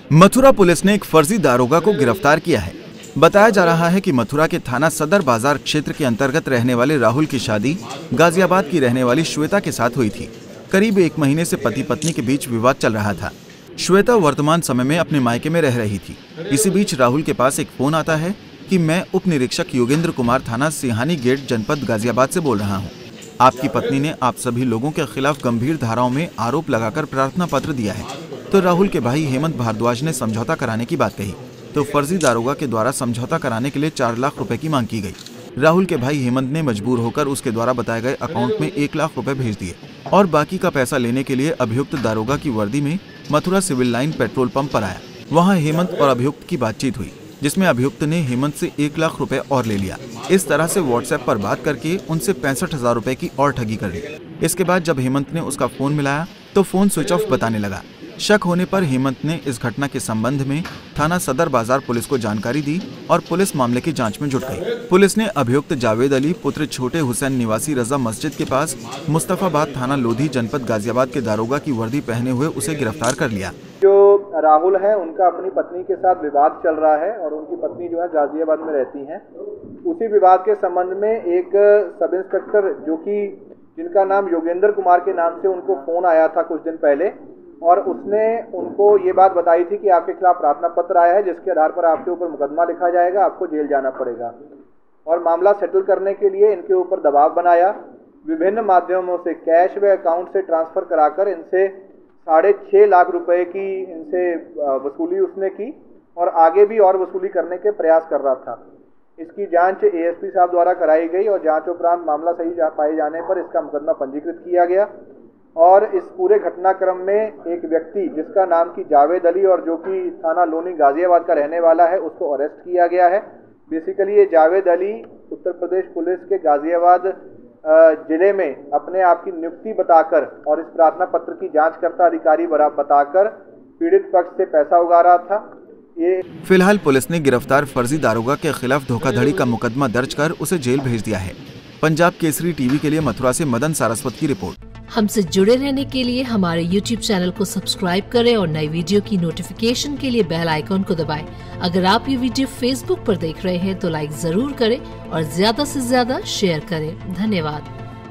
Mathura police ने एक फर्जी दारोगा को गिरफ्तार किया है। बताया जा रहा है कि मथुरा के थाना सदर बाजार क्षेत्र के अंतर्गत रहने वाले राहुल की शादी गाजियाबाद की रहने वाली श्वेता के साथ हुई थी। करीब 1 महीने से पति पत्नी के बीच विवाद चल रहा था। श्वेता वर्तमान समय में अपने मायके में रह रही थी। इसी बीच राहुल के पास एक फोन आता है कि मैं उप निरीक्षक योगेंद्र कुमार थाना सिहानी गेट जनपद गाजियाबाद से बोल रहा हूँ। आपकी पत्नी ने आप सभी लोगों के खिलाफ गंभीर धाराओं में आरोप लगाकर प्रार्थना पत्र दिया है। तो राहुल के भाई हेमंत भारद्वाज ने समझौता कराने की बात कही, तो फर्जी दारोगा के द्वारा समझौता कराने के लिए 4 लाख रुपए की मांग की गई। राहुल के भाई हेमंत ने मजबूर होकर उसके द्वारा बताए गए अकाउंट में 1 लाख रुपए भेज दिए और बाकी का पैसा लेने के लिए अभियुक्त दारोगा की वर्दी में Mathura civil line petrol pump पर आया। वहाँ हेमंत और अभियुक्त की बातचीत हुई, जिसमें अभियुक्त ने हेमंत से 1 लाख रुपए और ले लिया। इस तरह से व्हाट्सएप पर बात करके उनसे 65,000 रुपए की और ठगी कर ली। इसके बाद जब हेमंत ने उसका फोन मिलाया तो फोन स्विच ऑफ बताने लगा। शक होने पर हेमंत ने इस घटना के संबंध में थाना सदर बाजार पुलिस को जानकारी दी और पुलिस मामले की जांच में जुट गई। पुलिस ने अभियुक्त जावेद अली पुत्र छोटे हुसैन निवासी रजा मस्जिद के पास मुस्तफाबाद थाना लोधी जनपद गाजियाबाद के दारोगा की वर्दी पहने हुए उसे गिरफ्तार कर लिया। जो राहुल है उनका अपनी पत्नी के साथ विवाद चल रहा है और उनकी पत्नी जो है गाजियाबाद में रहती हैं। उसी विवाद के संबंध में एक सब इंस्पेक्टर जो कि जिनका नाम योगेंद्र कुमार के नाम से उनको फोन आया था कुछ दिन पहले, और उसने उनको ये बात बताई थी कि आपके खिलाफ प्रार्थना पत्र आया है जिसके आधार पर आपके ऊपर मुकदमा लिखा जाएगा, आपको जेल जाना पड़ेगा। और मामला सेटल करने के लिए इनके ऊपर दबाव बनाया। विभिन्न माध्यमों से कैश व अकाउंट से ट्रांसफर कराकर इनसे 6.5 लाख रुपए की इनसे वसूली उसने की और आगे भी और वसूली करने के प्रयास कर रहा था। इसकी जांच एएसपी साहब द्वारा कराई गई और जांच उपरांत मामला सही पाए जाने पर इसका मुकदमा पंजीकृत किया गया। और इस पूरे घटनाक्रम में एक व्यक्ति जिसका नाम की जावेद अली और जो कि थाना लोनी गाजियाबाद का रहने वाला है उसको अरेस्ट किया गया है। बेसिकली ये जावेद अली उत्तर प्रदेश पुलिस के गाजियाबाद जिले में अपने आप की नियुक्ति बताकर और इस प्रार्थना पत्र की जांचकर्ता अधिकारी बताकर पीड़ित पक्ष से पैसा उगा रहा था। ये फिलहाल पुलिस ने गिरफ्तार फर्जी दारोगा के खिलाफ धोखाधड़ी का मुकदमा दर्ज कर उसे जेल भेज दिया है। पंजाब केसरी टीवी के लिए मथुरा से मदन सारस्वत की रिपोर्ट। हमसे जुड़े रहने के लिए हमारे YouTube चैनल को सब्सक्राइब करें और नई वीडियो की नोटिफिकेशन के लिए बेल आइकॉन को दबाएं। अगर आप ये वीडियो Facebook पर देख रहे हैं तो लाइक जरूर करें और ज्यादा से ज्यादा शेयर करें। धन्यवाद।